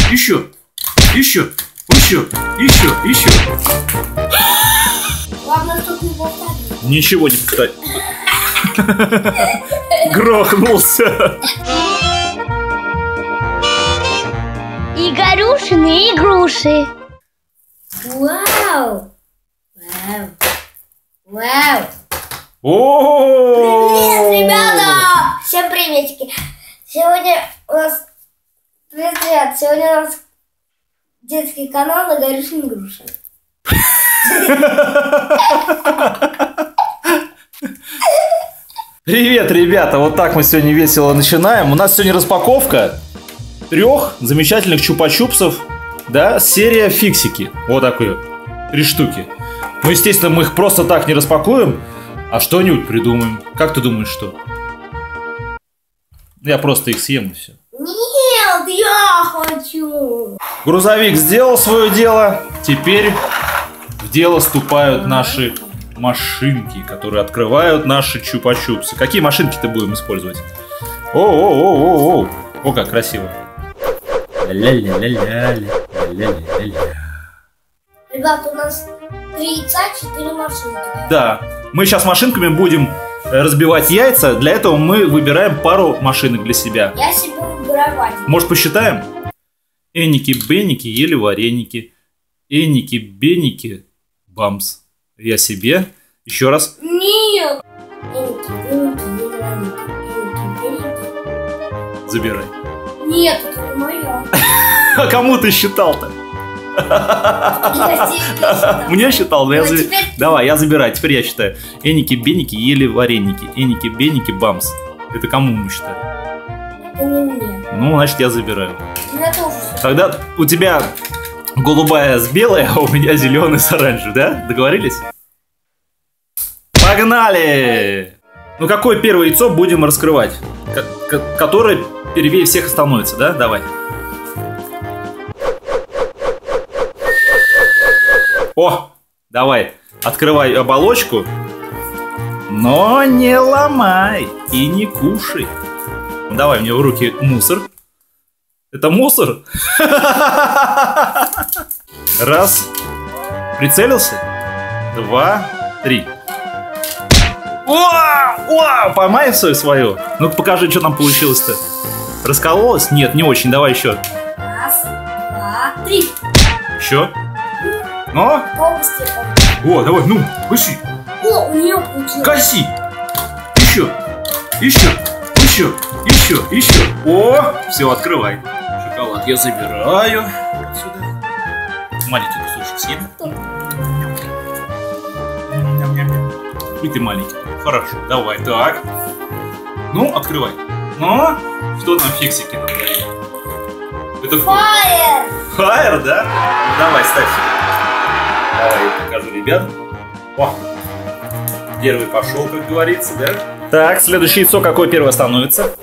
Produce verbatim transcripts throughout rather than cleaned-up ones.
еще, еще, еще, еще, еще. Главное, чтобы не повторить. Ничего не повторить. Грохнулся. Игорюшины игруши. Вау! Вау! Вау! О! Привет, ребята! Всем приветики! Сегодня у нас... Привет! Сегодня у нас детский канал Игорюшины игруши. Привет, ребята! Вот так мы сегодня весело начинаем. У нас сегодня распаковка трех замечательных чупа-чупсов, да, серия фиксики. Вот такие три штуки. Ну, естественно, мы их просто так не распакуем, а что-нибудь придумаем. Как ты думаешь, что? Я просто их съем и все. Нет, я хочу! Грузовик сделал свое дело. Теперь в дело вступают наши машинки, которые открывают наши чупа-чупсы. Какие машинки-то будем использовать? О-о-о-о-о! О, как красиво. Ля-ля-ля-ля-ля. Ребята, у нас три яйца, четыре машинки. Да, мы сейчас машинками будем разбивать яйца. Для этого мы выбираем пару машинок для себя. Я себе выбираю вафли. Может, посчитаем? Эники-беники ели вареники. Эники-беники бамс. Я себе. Еще раз. Нет! Эники, беники, ели вареники. Эники, беники. Забирай. Нет, это не моя. А кому ты считал-то? Я тебе считал. Мне считал, но я Ну, за- теперь ты. Давай, я забираю, теперь я считаю. Эники-беники ели вареники. Эники-беники бамс. Это кому мы считаем? Это не мне. Ну, значит, я забираю. У меня тоже всё. Тогда у тебя голубая с белой, а у меня зеленый с оранжевой, да? Договорились? Погнали! Ну, какое первое яйцо будем раскрывать? Ко- ко- которое первее всех становится, да? Давай. О, давай, открывай оболочку, но не ломай и не кушай. Ну, давай мне в руки мусор. Это мусор? Раз. Прицелился. Два. Три. О! О! Поймай все свое. Ну-ка покажи, что там получилось-то. Раскололось? Нет, не очень. Давай еще. Раз, два, три. Еще. Но. Полностью. О, давай, ну, выше. О, у нее получилось. Гаси. Еще. Еще. Еще. Еще. Еще. О, все, открывай. Шоколад я забираю. Вот сюда. Маленький кусочек съем. И ты маленький. Хорошо, давай, так. Ну, открывай. Ну, что там фиксики нам дают? Это кто? Фаер! Хайер, да? Ну, давай, ставь сюда. Давай, я покажу, ребят. О, первый пошел, как говорится, да? Так, следующее яйцо какое первое становится?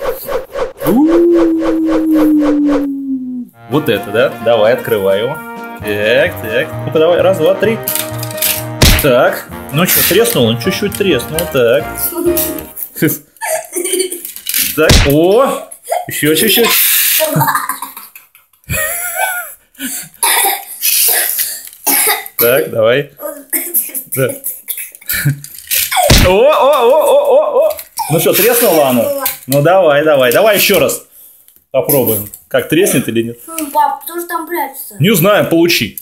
Вот это, да? Давай, открывай его. Так, так. Ну-ка, давай, раз, два, три. Так, ну что, треснул? Он чуть-чуть треснул, так. Так, о, еще чуть-чуть. Так, давай. Да. О, о, о, о, о, о. Ну что, треснуло оно? Ну давай, давай, давай еще раз. Попробуем. Как, треснет или нет? Фу, пап, кто же там прячется? Не знаю, получи.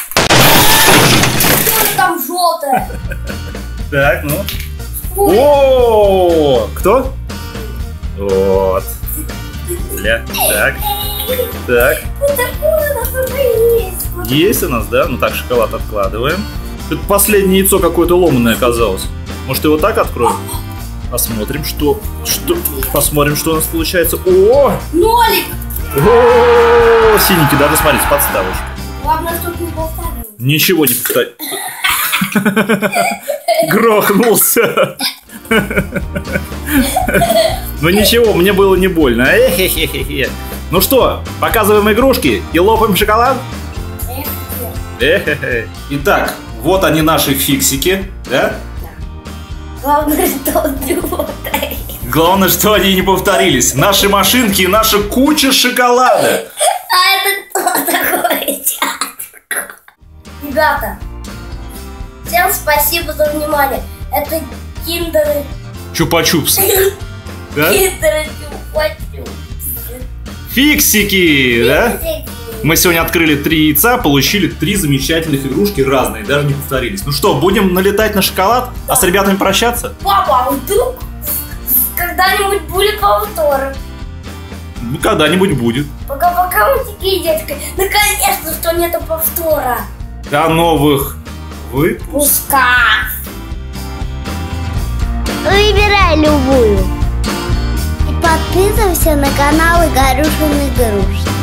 Что же там желтое? Так, ну. Ой, О, кто? Вот. Ля. Так, так. вот такое у нас уже есть. Вот. Есть у нас, да? Ну так, шоколад откладываем. Это последнее яйцо какое-то ломаное оказалось. Может, его так откроем? Посмотрим, что, что... Посмотрим, что у нас получается. О! Нолик! О, синенький, даже смотрите, подставочка. Главное, чтобы не повторил. Ничего не повторить. Грохнулся. Ну ничего, мне было не больно. Эхе-хе-хе-хе. Ну что, показываем игрушки и лопаем шоколад? Эхе-хе. Итак, вот они наши фиксики, да? Главное, что он не повторил. Главное, что они не повторились. Наши машинки и наша куча шоколада. А это спасибо за внимание. Это киндеры. Чупа-чупсы. Да? Киндеры чупа-чупсы. Фиксики, да? Фиксики. Мы сегодня открыли три яйца, получили три замечательных игрушки, разные, даже не повторились. Ну что, будем налетать на шоколад, а с ребятами прощаться? Папа, а вдруг когда-нибудь будет повтор? Ну, когда-нибудь будет. Пока-пока, мультики, детка. Наконец-то, что нету повтора. До новых выпусков. Пуска. Выбирай любую. И подписывайся на канал Игорюшины Игрушки.